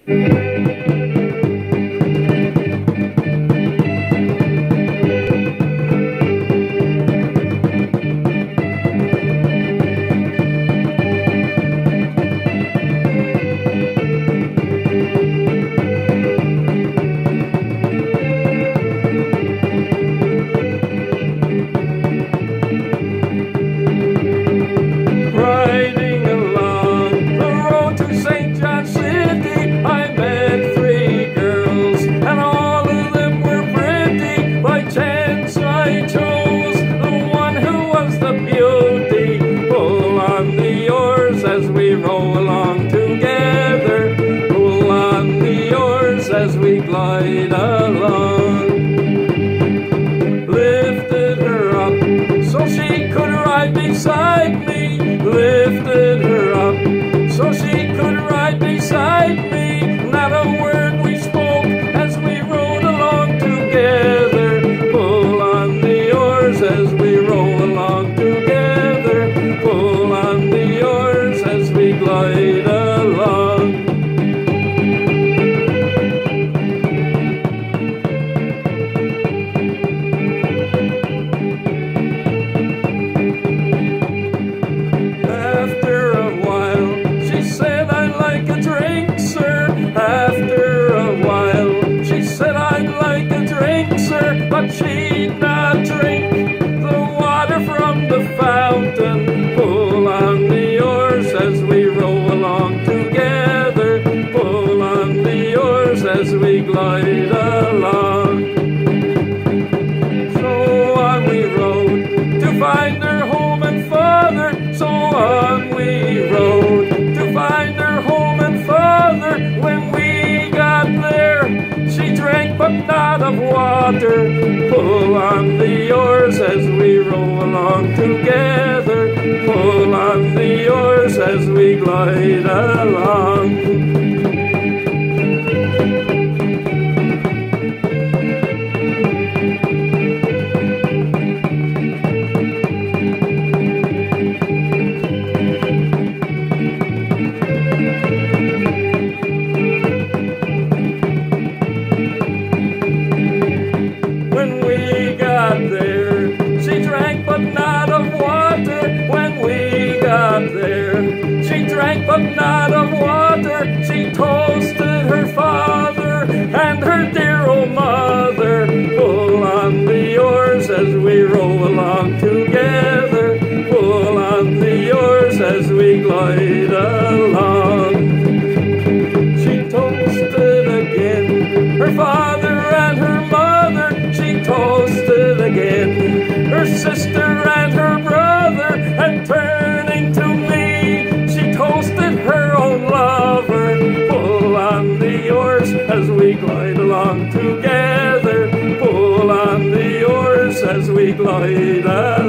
As we glide along, lifted her up so she could ride beside me, lifted her up so she could ride beside me. Not a word we spoke as we rode along together. Pull on the oars as we roll along together. Pull on the oars as we glide along. But she'd not drink the water from the fountain. Pull on the oars as we row along together. Pull on the oars as we glide along. So on we rode to find her home and father. So on we rode to find her home and father. When we got there, she drank but not of water. Pull on the oars as we row along together. Pull on the oars as we glide along. But not of water. She toasted her father and her dear old mother. Pull on the oars as we row along together. Pull on the oars as we glide along. She toasted again her father and her mother. She toasted again her sister and her brother. And turning to me, she toasted her own lover. Pull on the oars as we glide along together. Pull on the oars as we glide along.